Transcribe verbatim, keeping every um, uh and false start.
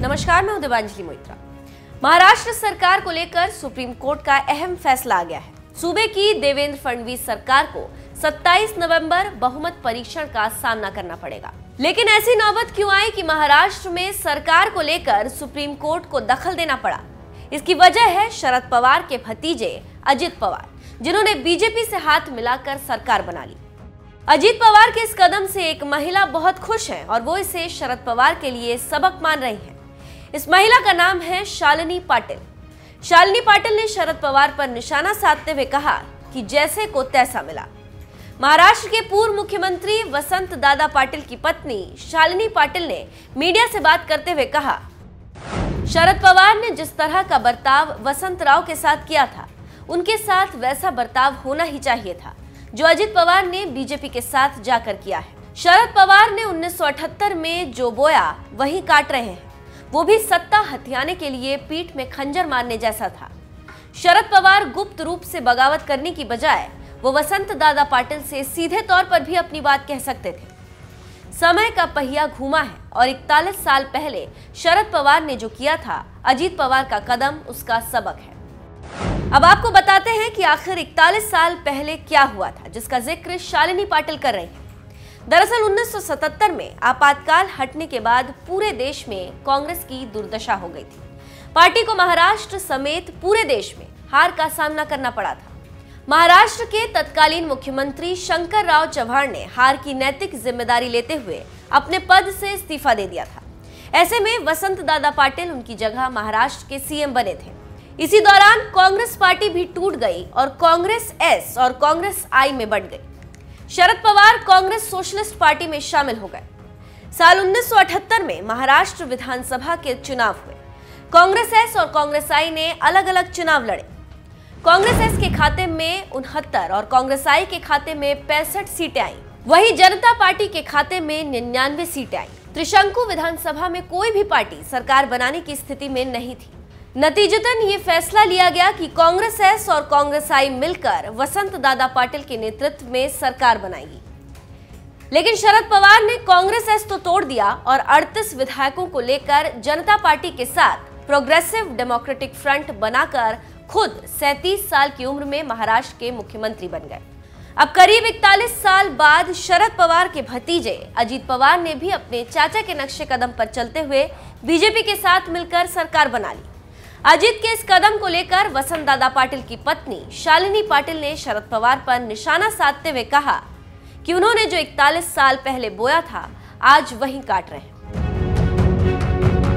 नमस्कार, मैं हूं देवांजलि मोइत्रा। महाराष्ट्र सरकार को लेकर सुप्रीम कोर्ट का अहम फैसला आ गया है। सूबे की देवेंद्र फडणवीस सरकार को सत्ताईस नवंबर बहुमत परीक्षण का सामना करना पड़ेगा। लेकिन ऐसी नौबत क्यों आई कि महाराष्ट्र में सरकार को लेकर सुप्रीम कोर्ट को दखल देना पड़ा? इसकी वजह है शरद पवार के भतीजे अजित पवार, जिन्होंने बीजेपी से हाथ मिलाकर सरकार बना ली। अजित पवार के इस कदम से एक महिला बहुत खुश है और वो इसे शरद पवार के लिए सबक मान रही है। इस महिला का नाम है शालिनी पाटिल। शालिनी पाटिल ने शरद पवार पर निशाना साधते हुए कहा कि जैसे को तैसा मिला। महाराष्ट्र के पूर्व मुख्यमंत्री वसंत दादा पाटिल की पत्नी शालिनी पाटिल ने मीडिया से बात करते हुए कहा, शरद पवार ने जिस तरह का बर्ताव वसंत राव के साथ किया था, उनके साथ वैसा बर्ताव होना ही चाहिए था जो अजित पवार ने बीजेपी के साथ जाकर किया है। शरद पवार ने उन्नीस सौ अठहत्तर में जो बोया वही काट रहे हैं, वो भी सत्ता हथियाने के लिए पीठ में खंजर मारने जैसा था। शरद पवार गुप्त रूप से बगावत करने की बजाय वो वसंत दादा पाटिल से सीधे तौर पर भी अपनी बात कह सकते थे। समय का पहिया घूमा है और इकतालीस साल पहले शरद पवार ने जो किया था, अजित पवार का कदम उसका सबक है। अब आपको बताते हैं कि आखिर इकतालीस साल पहले क्या हुआ था, जिसका जिक्र शालिनी पाटिल कर रही हैं। दरअसल उन्नीस सौ सतहत्तर में आपातकाल हटने के बाद पूरे देश में कांग्रेस की दुर्दशा हो गई थी। पार्टी को महाराष्ट्र समेत पूरे देश में हार का सामना करना पड़ा था। महाराष्ट्र के तत्कालीन मुख्यमंत्री शंकर राव चव्हाण ने हार की नैतिक जिम्मेदारी लेते हुए अपने पद से इस्तीफा दे दिया था। ऐसे में वसंत दादा पाटिल उनकी जगह महाराष्ट्र के सीएम बने थे। इसी दौरान कांग्रेस पार्टी भी टूट गई और कांग्रेस एस और कांग्रेस आई में बढ़ गई। Sharad Pawar Congress socialist party में शामिल हो गए। साल उन्नीस सौ अठहत्तर में महाराष्ट्र विधानसभा के चुनाव हुए। कांग्रेस एस और कांग्रेस आई ने अलग अलग चुनाव लड़े। कांग्रेस एस के खाते में उनहत्तर और कांग्रेस आई के खाते में पैंसठ सीटें आई। वहीं जनता पार्टी के खाते में निन्यानवे सीटें आई। त्रिशंकु विधानसभा में कोई भी पार्टी सरकार बनाने की स्थिति में नहीं थी। नतीजतन ये फैसला लिया गया कि कांग्रेस एस और कांग्रेस आई मिलकर वसंत दादा पाटिल के नेतृत्व में सरकार बनाएगी। लेकिन शरद पवार ने कांग्रेस एस तो तोड़ दिया और अड़तीस विधायकों को लेकर जनता पार्टी के साथ प्रोग्रेसिव डेमोक्रेटिक फ्रंट बनाकर खुद सैंतीस साल की उम्र में महाराष्ट्र के मुख्यमंत्री बन गए। अब करीब इकतालीस साल बाद शरद पवार के भतीजे अजित पवार ने भी अपने चाचा के नक्शे कदम पर चलते हुए बीजेपी के साथ मिलकर सरकार बना ली। अजित के इस कदम को लेकर वसंत दादा पाटिल की पत्नी शालिनी पाटिल ने शरद पवार पर निशाना साधते हुए कहा कि उन्होंने जो इकतालीस साल पहले बोया था, आज वही काट रहे हैं।